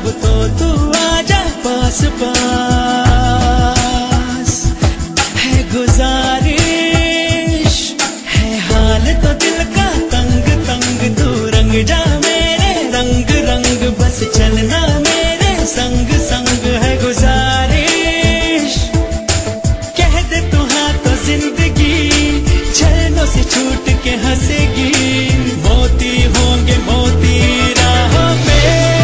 अब तो तू आजा पास पास। है गुजारिश है हाल तो दिल का तंग तंग, तू रंग जा मेरे रंग रंग, बस चलना मेरे संग संग। है गुजारिश कह दे तू हाँ तो जिंदगी छलनों से छूट के हंसेगी। मोती होंगे मोती राहों पे,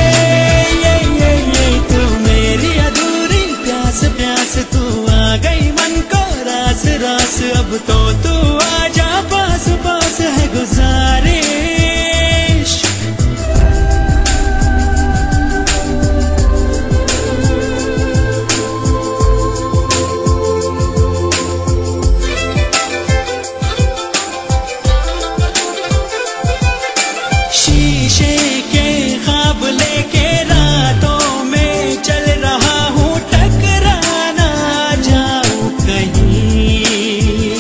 ये तू मेरी अधूरी प्यास प्यास, तू आ गई मन को रास रास। अब तो तू आजा पास पास। है गुजारिश शीशे के ख्वाब लेके रातों में चल रहा हूँ, टकराना जाऊं कहीं।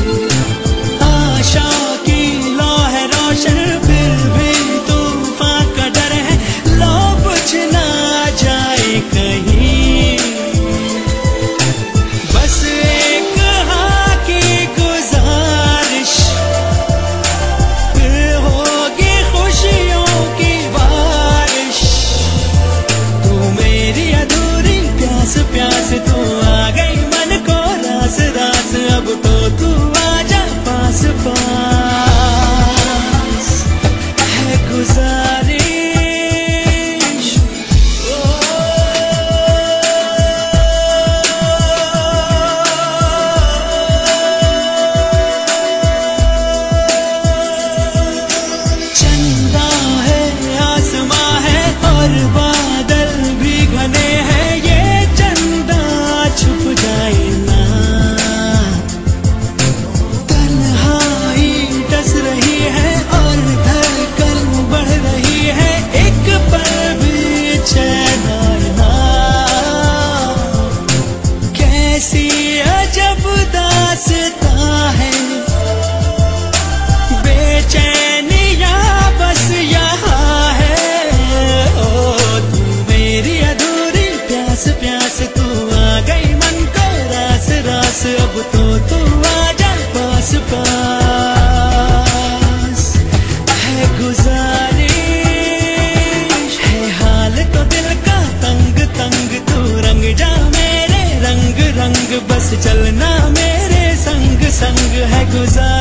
आशा की लौ है रोशन फिर भी तूफान का डर है, लो बुझ ना जाए कहीं। बस एक हाँ की गुजारिश फिर होगी खुशियों की बारिश। तू मेरी अधूरी प्यास प्यास, तू आ गई मन को रास रास। अब तो तू आजा पास पास। है गुजारिश चंदा है आसमां है और बादल भी घने हैं, ये चंदा छुप जाए ना। तन्हाई डस रही है और धड़कन बढ़ रही है, एक पल भी चैन ना। कैसी अजब दास्तां है, बेचैनियां बस यहाँ है। ओ तू मेरी अधूरी प्यास प्यास, तू आ गई मन को रास रास। अब तो तू आजा पास पास। है गुजारिश है हाल तो दिल का तंग तंग, तू रंग जा मेरे रंग रंग, बस चलना मेरे संग संग। है गुजारिश